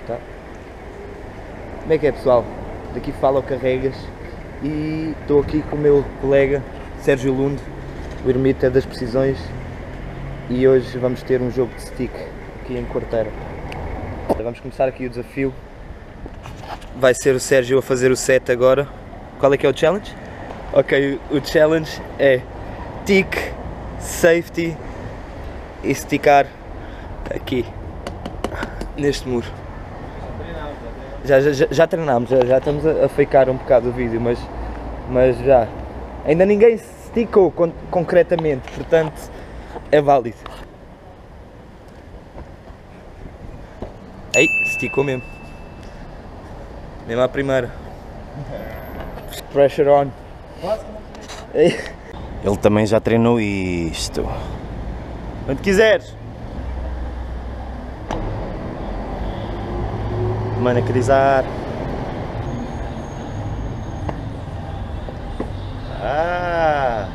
Tá. Como é que é, pessoal? Daqui fala o Carregas e estou aqui com o meu colega Sérgio Lunde, o ermita das precisões, e hoje vamos ter um jogo de stick aqui em Quarteira. Vamos começar aqui o desafio. Vai ser o Sérgio a fazer o set agora. Qual é que é o challenge? Ok, o challenge é tick, safety e esticar aqui neste muro. Já treinámos, já estamos a fakear um bocado o vídeo, mas já. Ainda ninguém se esticou concretamente, portanto é válido. Ei, esticou mesmo. Mesmo à primeira. Pressure on. Ele também já treinou isto. Quando quiseres. Mano, a crisar. Ah!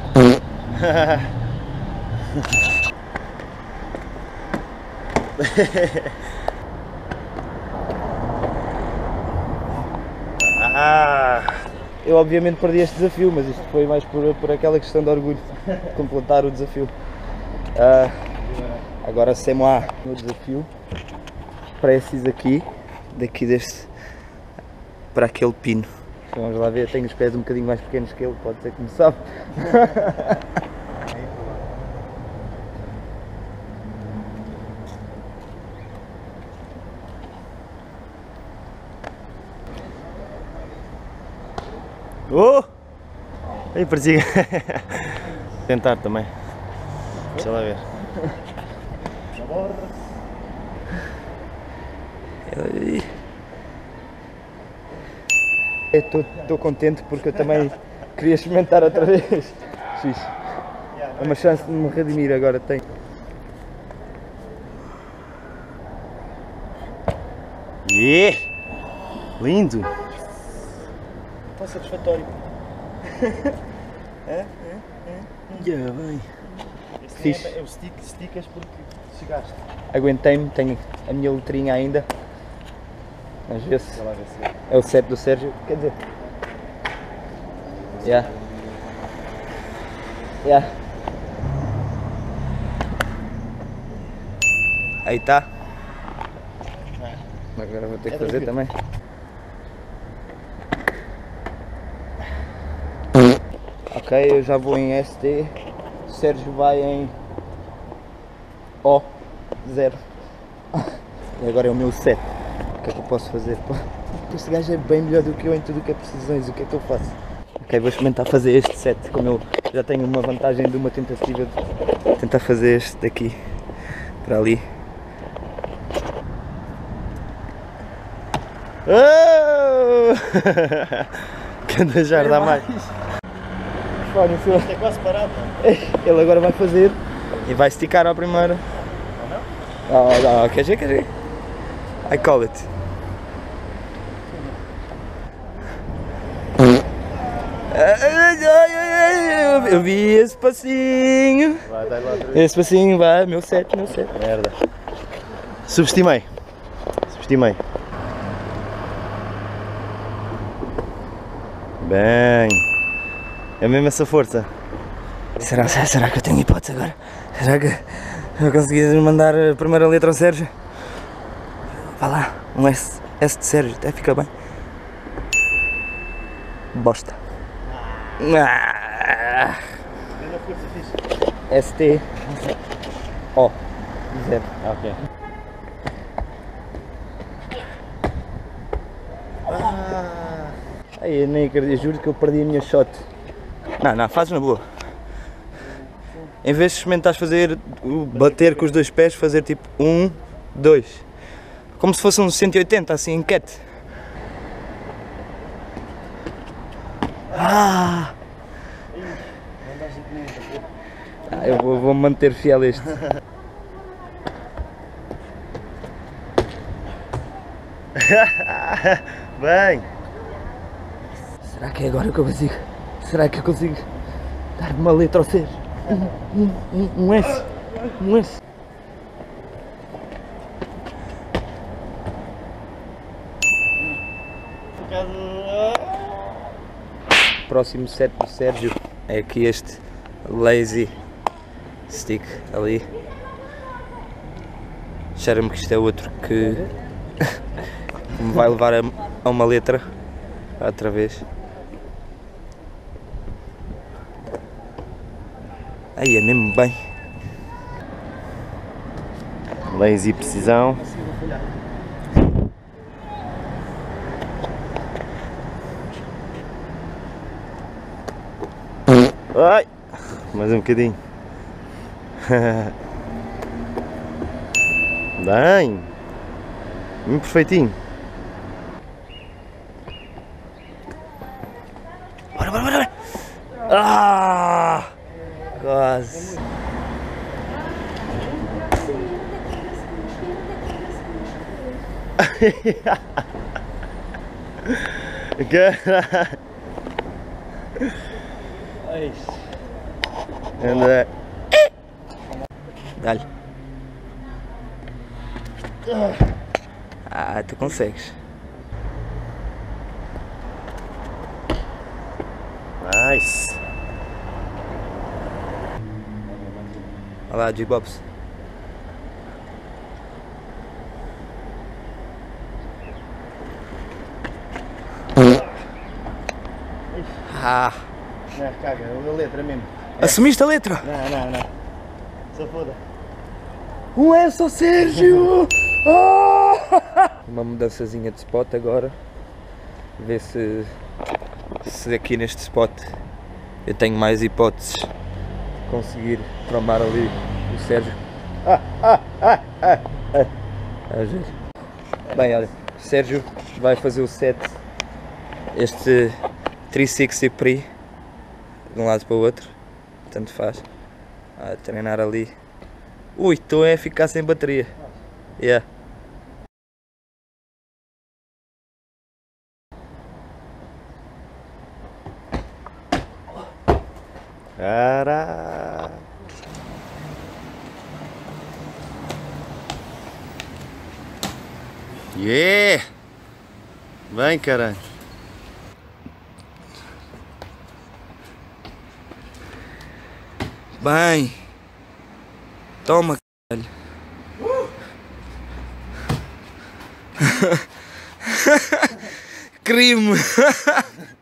Eu obviamente perdi este desafio, mas isto foi mais por aquela questão de orgulho de completar o desafio. Agora c'est-moi no desafio. Preciso aqui, daqui deste para aquele pino. Vamos lá ver, tenho os pés um bocadinho mais pequenos que ele, pode ser que me sabe. Oh! Aí parecia. Tentar também. Deixa lá ver. Estou contente porque eu também queria experimentar outra vez. Xixi. É uma chance de me redimir agora, tenho. Yeah! Lindo! Está satisfatório. Yeah, bem. Fixe. É o stickas porque chegaste. Aguentei-me, tenho a minha letrinha ainda. Vamos ver se é o set do Sérgio. Quer dizer. Yeah. Yeah. Aí tá. Agora vou ter que fazer também. Ok, eu já vou em ST. O Sérgio vai em O0. E agora é o meu set. O que é que eu posso fazer? Pô, este gajo é bem melhor do que eu em tudo o que é precisões. O que é que eu faço? Ok, vou experimentar fazer este set. Como eu já tenho uma vantagem de uma tentativa de tentar fazer este daqui para ali. Oh! Cada já dá mais. Isto é quase parado. Ele agora vai fazer e vai esticar à primeira. Ou não? Quer ver? I call it. Eu vi esse passinho. Vai, dá lá outra vez. Esse passinho vai, meu set. Merda. Subestimei. Bem. É mesmo essa força. Será que eu tenho hipótese agora? Será que eu consegui mandar a primeira letra ao Sérgio? Vá lá, um S de Sérgio, até fica bem. Bosta. ST O 0. Ok. Ai, eu nem acredito, juro que eu perdi a minha shot. Não, fazes na boa. Em vez de experimentares fazer, bater com os dois pés, fazer tipo 1, 2. Como se fosse um 180, assim, em cat. Eu vou manter fiel a este. Bem. Será que é agora que eu consigo? Será que eu consigo dar uma letra ao C? Um S. Um S. Próximo set do Sérgio é aqui este lazy stick ali. Cheira-me que isto é outro que me vai levar a uma letra outra vez. Aí é mesmo bem. Lazy precisão. Ai, mais um bocadinho. Bem, perfeitinho. Bora, bora, bora! Ah! Quase! Caralho! Anda. Dá-lhe. Ah, tu consegues. Nice. Olha lá, G-Bobs. Ah! Não, caga, é a letra mesmo. Assumiste a letra? Não. Só foda. É só Sérgio! Oh! Uma mudançazinha de spot agora. Ver se aqui neste spot eu tenho mais hipóteses de conseguir trombar ali o Sérgio. Bem, olha, o Sérgio vai fazer o set, este 360 pre, de um lado para o outro, tanto faz, a treinar ali. Ui, estou a ficar sem bateria. Yeah. Cara. Yeah! Vem, caralho. Bem, toma, caralho. Crime!